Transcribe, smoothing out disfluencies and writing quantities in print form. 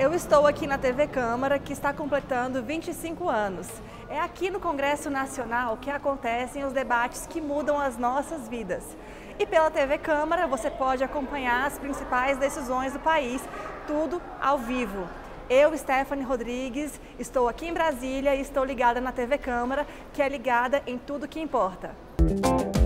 Eu estou aqui na TV Câmara, que está completando 25 anos. É aqui no Congresso Nacional que acontecem os debates que mudam as nossas vidas. E pela TV Câmara você pode acompanhar as principais decisões do país, tudo ao vivo. Eu, Stephanie Rodrigues, estou aqui em Brasília e estou ligada na TV Câmara, que é ligada em tudo que importa.